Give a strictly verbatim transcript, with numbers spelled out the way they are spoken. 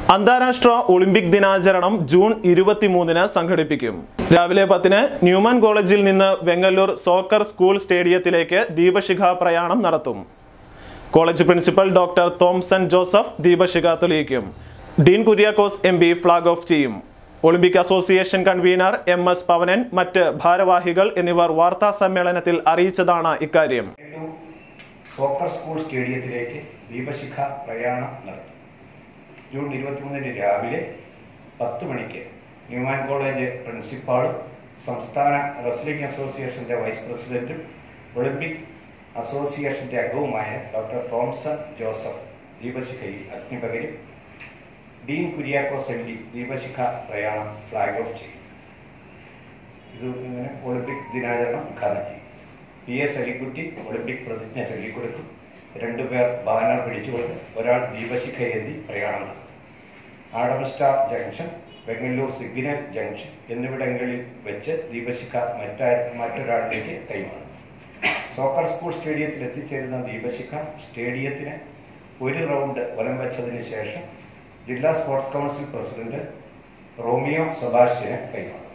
അന്താരാഷ്ട്ര ഒളിമ്പിക് ദിനാചരണം ജൂൺ ഇരുപത്തിമൂന്നിന് സംഘടിപ്പിക്കും. രാവിലെ പത്തിന് ന്യൂമാൻ കോളേജിൽ നിന്ന് വെങ്ങല്ലൂർ സോക്കർ സ്കൂൾ സ്റ്റേഡിയത്തിലേക്ക് ദീപശിഖ പ്രയാണം നടത്തും. College principal doctor Thomson Joseph ദീപശിഖ തെളിയിക്കും. Dean Kuriakose M P flag off ചെയ്യും. Olympic association convener M S Pavanan, മറ്റ് ഭാരവാഹികൾ എന്നിവർ വാർത്താ സമ്മേളനത്തിൽ അറിയിച്ചതാണ് ഇക്കാര്യം. സോക്കർ സ്കൂൾ സ്റ്റേഡിയത്തിലേക്ക് ദീപശിഖ പ്രയാണം നടത്തും. ജൂൺ ഇരുപത്തിമൂന്നിന് രാവിലെ പത്ത് മണിക്ക് ന്യൂമാൻ കോളേജ് പ്രിൻസിപ്പാളും സംസ്ഥാന റെസ്ലിംഗ് അസോസിയേഷന്റെ വൈസ് പ്രസിഡന്റും ഒളിമ്പിക് അസോസിയേഷന്റെ അംഗവുമായ ഡോക്ടർ തോംസൺ ജോസഫ് ദീപശിഖയിൽ അഗ്നിപകരും. ഡീൻ കുര്യാക്കോസ് എം പി ദീപശിഖ പ്രയാണം ഫ്ലാഗ് ഓഫ് ചെയ്യും. ഇത് ഇങ്ങനെ ഒളിമ്പിക് ദിനാചരണം ഉദ്ഘാടനം ചെയ്യും. പി എസ് അലിക്കുട്ടി ഒളിമ്പിക് പ്രതിജ്ഞ ചൊല്ലിക്കൊടുക്കും. രണ്ടുപേർ ബാനർ പിടിച്ചുകൊണ്ട് ഒരാൾ ദീപശിഖ ഏന്തി പ്രയാണം നടത്തും. Adam star junction, Vengallur signal junction എന്നിവിടങ്ങളിൽ വെച്ച് ദീപശിഖ മറ്റാ മറ്റൊരാളിലേക്ക് കൈമാറും. സോക്കർ സ്കൂൾ സ്റ്റേഡിയത്തിൽ എത്തിച്ചേരുന്ന ദീപശിഖ സ്റ്റേഡിയത്തിന് ഒരു റൗണ്ട് വലം വെച്ചതിന് ശേഷം ജില്ലാ സ്പോർട്സ് കൗൺസിൽ പ്രസിഡന്റ് റോമിയോ സെബാസ്റ്റ്യന് കൈമാറും.